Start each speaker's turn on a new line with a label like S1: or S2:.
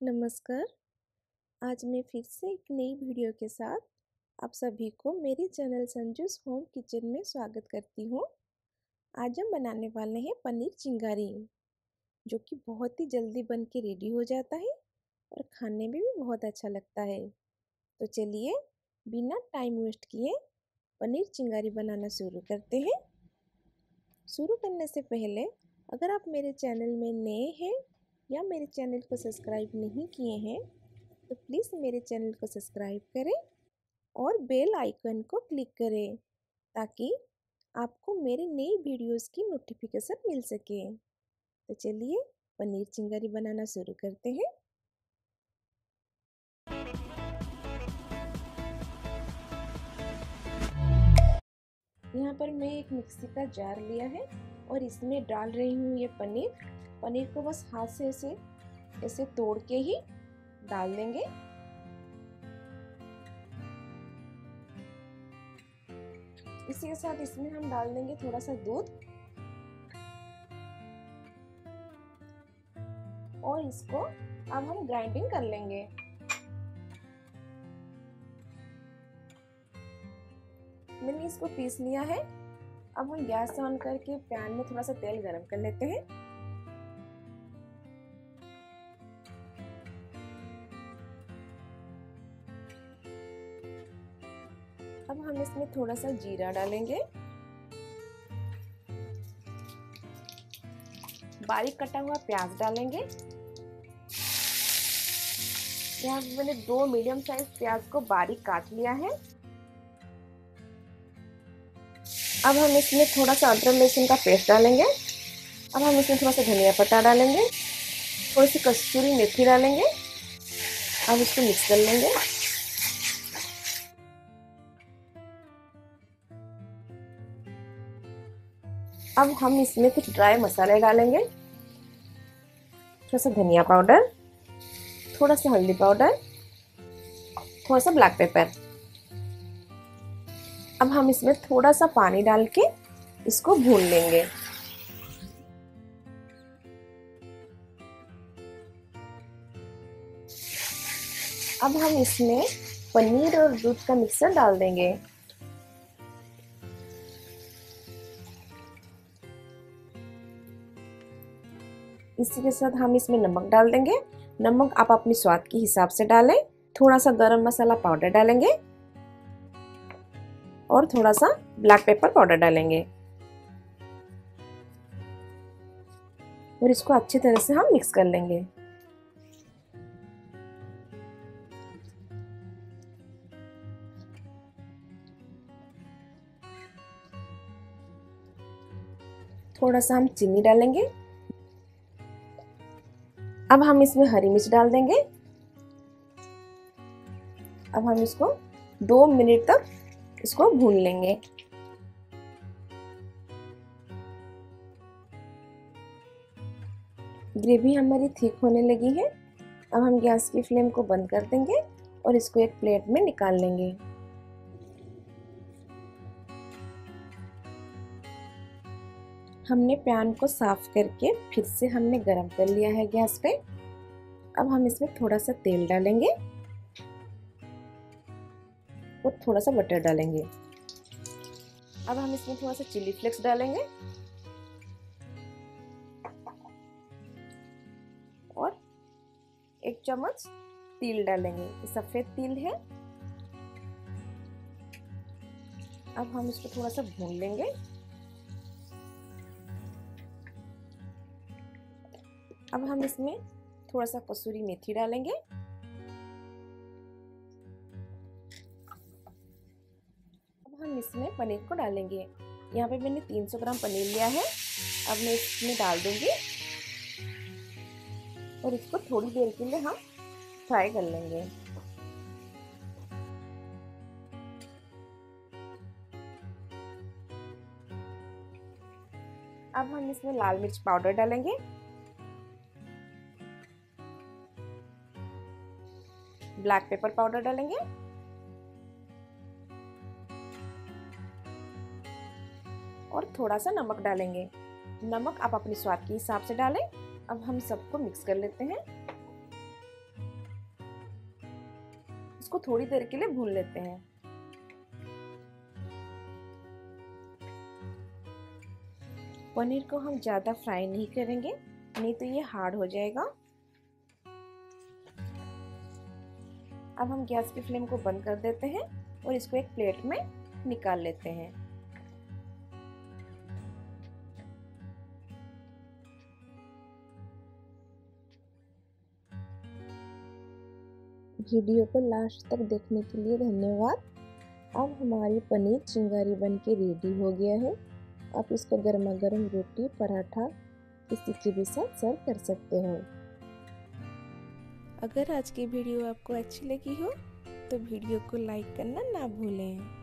S1: नमस्कार। आज मैं फिर से एक नई वीडियो के साथ आप सभी को मेरे चैनल संजूस होम किचन में स्वागत करती हूँ। आज हम बनाने वाले हैं पनीर चिंगारी, जो कि बहुत ही जल्दी बन के रेडी हो जाता है और खाने में भी बहुत अच्छा लगता है। तो चलिए बिना टाइम वेस्ट किए पनीर चिंगारी बनाना शुरू करते हैं। शुरू करने से पहले अगर आप मेरे चैनल में नए हैं या मेरे चैनल को सब्सक्राइब नहीं किए हैं तो प्लीज़ मेरे चैनल को सब्सक्राइब करें और बेल आइकन को क्लिक करें ताकि आपको मेरे नई वीडियोस की नोटिफिकेशन मिल सके। तो चलिए पनीर चिंगारी बनाना शुरू करते हैं। यहाँ पर मैं एक मिक्सी का जार लिया है और इसमें डाल रही हूँ ये पनीर को बस हाथ से ऐसे तोड़ के ही डाल देंगे। इसी के साथ इसमें हम डाल देंगे थोड़ा सा दूध और इसको अब हम ग्राइंडिंग कर लेंगे। मैंने इसको पीस लिया है। अब हम गैस ऑन करके पैन में थोड़ा सा तेल गरम कर लेते हैं। अब हम इसमें थोड़ा सा जीरा डालेंगे, बारीक कटा हुआ प्याज डालेंगे। यहाँ मैंने 2 मीडियम साइज प्याज को बारीक काट लिया है। अब हम इसमें थोड़ा सा अदरक लहसुन का पेस्ट डालेंगे। अब हम इसमें थोड़ा सा धनिया पत्ता डालेंगे, थोड़ी सी कसूरी मेथी डालेंगे। अब इसको मिक्स कर लेंगे। अब हम इसमें कुछ ड्राई मसाले डालेंगे, थोड़ा सा धनिया पाउडर, थोड़ा सा हल्दी पाउडर, थोड़ा सा ब्लैक पेपर। अब हम इसमें थोड़ा सा पानी डाल के इसको भून लेंगे। अब हम इसमें पनीर और दूध का मिक्सर डाल देंगे। इसी के साथ हम इसमें नमक डाल देंगे। नमक आप अपने स्वाद के हिसाब से डालें। थोड़ा सा गरम मसाला पाउडर डालेंगे और थोड़ा सा ब्लैक पेपर पाउडर डालेंगे और इसको अच्छी तरह से हम मिक्स कर लेंगे। थोड़ा सा हम चीनी डालेंगे। अब हम इसमें हरी मिर्च डाल देंगे। अब हम इसको 2 मिनट तक इसको भून लेंगे। ग्रेवी हमारी थिक होने लगी है। अब हम गैस की फ्लेम को बंद कर देंगे और इसको एक प्लेट में निकाल लेंगे। हमने पैन को साफ करके फिर से हमने गरम कर लिया है गैस पे। अब हम इसमें थोड़ा सा तेल डालेंगे और थोड़ा सा बटर डालेंगे। अब हम इसमें थोड़ा सा चिली फ्लेक्स डालेंगे और 1 चम्मच तिल डालेंगे। ये सफेद तिल है। अब हम इसको थोड़ा सा भून लेंगे। अब हम इसमें थोड़ा सा कसूरी मेथी डालेंगे। अब हम इसमें पनीर को डालेंगे। यहाँ पे मैंने 300 ग्राम पनीर लिया है। अब मैं इसमें डाल दूंगी और इसको थोड़ी देर के लिए हम फ्राई कर लेंगे। अब हम इसमें लाल मिर्च पाउडर डालेंगे, ब्लैक पेपर पाउडर डालेंगे और थोड़ा सा नमक डालेंगे। नमक आप अपने स्वाद के हिसाब से डालें। अब हम सबको मिक्स कर लेते हैं। इसको थोड़ी देर के लिए भून लेते हैं। पनीर को हम ज़्यादा फ्राई नहीं करेंगे, नहीं तो ये हार्ड हो जाएगा। अब हम गैस की फ्लेम को बंद कर देते हैं और इसको एक प्लेट में निकाल लेते हैं। वीडियो को लास्ट तक देखने के लिए धन्यवाद। अब हमारी पनीर चिंगारी बनके रेडी हो गया है। आप इसको गर्मा गर्म रोटी, पराठा किसी के भी साथ सर्व कर सकते हो। अगर आज की वीडियो आपको अच्छी लगी हो तो वीडियो को लाइक करना ना भूलें।